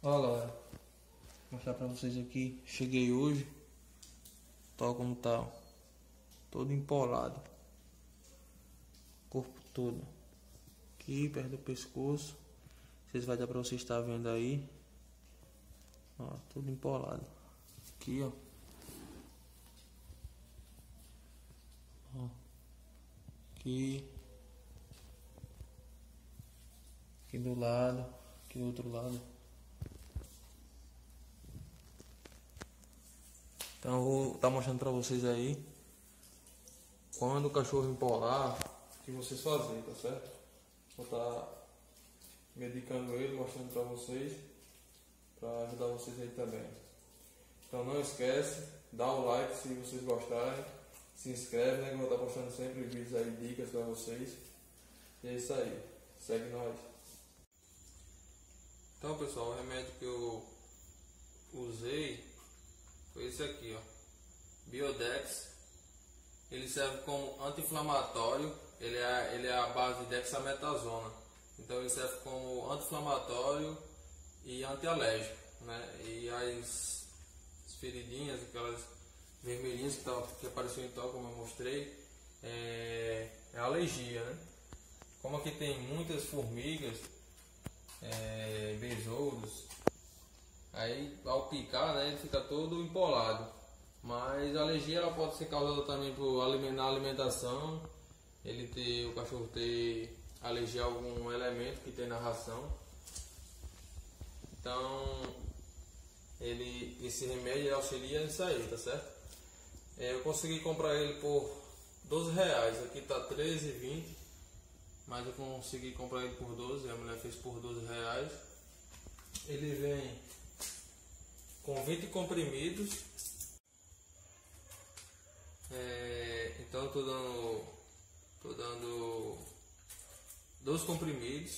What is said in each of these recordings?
Olha lá, vou mostrar pra vocês aqui. Cheguei hoje, tal como tá, todo empolado, corpo todo, aqui perto do pescoço. Vocês vai dar pra vocês estar vendo aí, ó, todo empolado. Aqui, ó, aqui, aqui do lado, aqui do outro lado. Então eu vou estar mostrando pra vocês aí quando o cachorro empolar, o que vocês fazem, tá certo? Vou estar medicando ele, mostrando pra vocês, pra ajudar vocês aí também. Então não esquece, dá o like se vocês gostarem, se inscreve, né, que eu vou estar postando sempre vídeos aí, dicas pra vocês. E é isso aí, segue nós. Então pessoal, o remédio que eu usei foi esse aqui, ó, Biodex. Ele serve como anti-inflamatório, ele é a base de dexametasona. Então ele serve como anti-inflamatório e antialérgico, né? E as feridinhas, aquelas vermelhinhas que apareceu então, como eu mostrei, é alergia, né? Como aqui tem muitas formigas, besouros, aí ao picar, né, ele fica todo empolado. Mas a alergia ela pode ser causada também na alimentação, o cachorro ter alergia a algum elemento que tem na ração. Então esse remédio auxilia nisso aí, tá certo? Eu consegui comprar ele por R$12, aqui tá R$13,20, mas eu consegui comprar ele por 12, a mulher fez por R$12. Ele vem com 20 comprimidos. Então eu tô dando 12 comprimidos.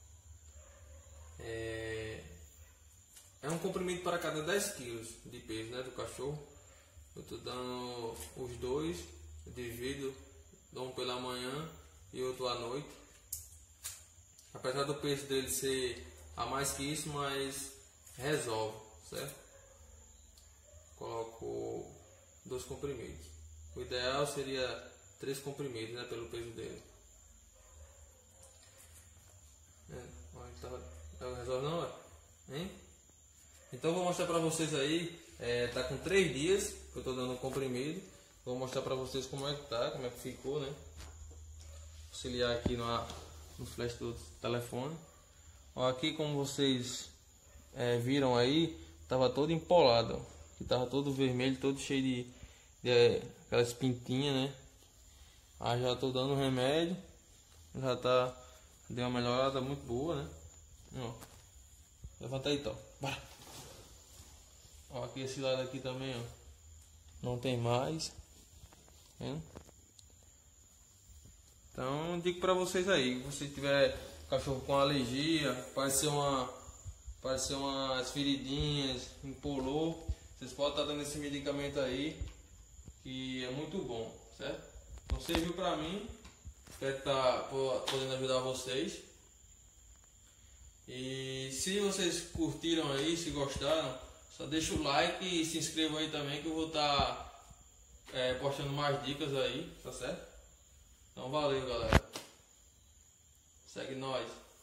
É um comprimido para cada 10 quilos de peso, né, do cachorro. Eu tô dando os dois, eu divido, dou um pela manhã e outro à noite. Apesar do peso dele ser a mais que isso, mas resolve, certo? Coloco 2 comprimidos. O ideal seria 3 comprimidos, né, pelo peso dele. Resolve não, hein? Então vou mostrar pra vocês aí, tá com 3 dias que eu tô dando comprimido. Vou mostrar pra vocês como é que tá, como é que ficou, né? Auxiliar aqui no flash do telefone. Ó, aqui como vocês viram aí, tava todo empolado, ó. Que tava todo vermelho, todo cheio de aquelas pintinhas, né? Aí já tô dando remédio, já deu uma melhorada muito boa, né? Ó, levanta aí, então, bora. Ó, aqui esse lado aqui também, ó, não tem mais, né? Então digo pra vocês aí, se você tiver cachorro com alergia, parecer umas feridinhas, empolou, vocês podem estar dando esse medicamento aí, que é muito bom, certo? Então serviu pra mim, espero estar podendo ajudar vocês. E se vocês curtiram aí, se gostaram, só deixa o like e se inscrevam aí também, que eu vou estar postando mais dicas aí, tá certo? Então valeu, galera, segue nós.